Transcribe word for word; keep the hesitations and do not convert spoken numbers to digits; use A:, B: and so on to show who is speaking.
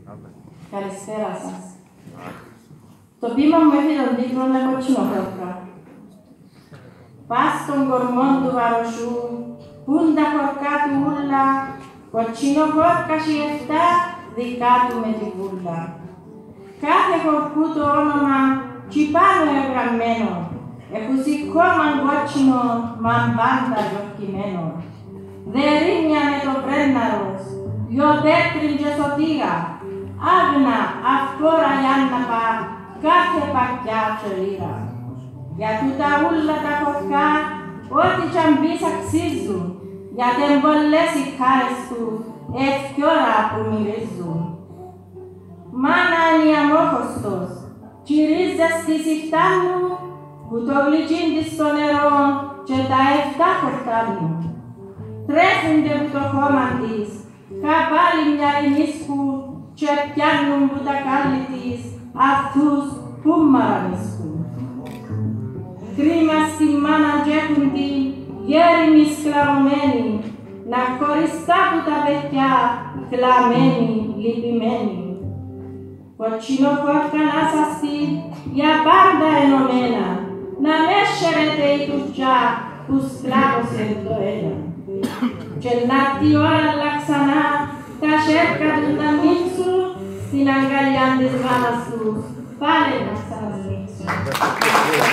A: Καλησπέρα σας. Το ποίημα μου έχει τον τίτλο «Με κοτσινοχώρκα». Πας στον κορμό του βαροσού, πουν τα χωρκά του ούλα, κοτσινοχώρκα σιεφτά, δικά του με τη βούλα. Κάθε χωρκού το όνομα, κι πάνω εγγραμμένο, έχουσι κόμμαν κότσινο, μαν πάντα γιορκημένο. Δερίνια με το πρέναρος, δυο τέκτριν και σωτήρα, άγνα, αυκόρα γιάνναπα, κάθε πακιά και λίρα. Για τούτα ούλα τα χωρκά, ό,τι κι αν πεις αξίζουν, γιατί εμπολές οι χάρες τους, ευκαιόρα που μυρίζουν. Μάνα είναι η αμόχωστος, κυρίζες στη σιχτά μου, που το γλυκίν της στο νερό και τα εφτά χορτάνουν. Τρέφουνται που το χώμα της, καπάλι μια ρημίσκου και πιάνουν που τα κάλλη της αυτούς που μαρανίσκουν. Κρίμα στη μάνα κι έχουν τη γέριμη σκλαβωμένη, να χωριστά που τα παιδιά κλαμμένη, λυπημένη. Κοτσινοχώρκα να σας πει για πάντα ενωμένα, να με σέρετε η τουρκιά που σκλάβωσε το ένα. Και να τη ώρα αλλά ξανά τα σέρκα του να ανοίξουν στην αγκαλιά της μάνας τους, πάλι να σας ανοίξουν.